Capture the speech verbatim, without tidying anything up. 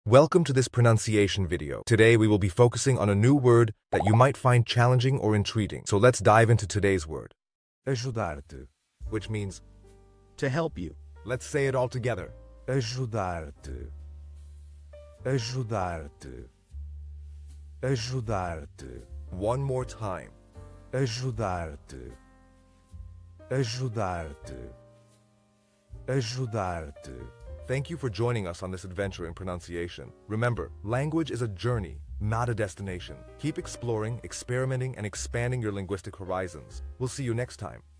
Welcome to this pronunciation video. Today we will be focusing on a new word that you might find challenging or intriguing. So let's dive into today's word, Ajudar-te. which means, To help you. let's say it all together. Ajudar-te. Ajudar-te. Ajudar-te. One more time. Ajudar-te. Ajudar-te. Ajudar-te. Thank you for joining us on this adventure in pronunciation. Remember, language is a journey, not a destination. Keep exploring, experimenting, and expanding your linguistic horizons. We'll see you next time.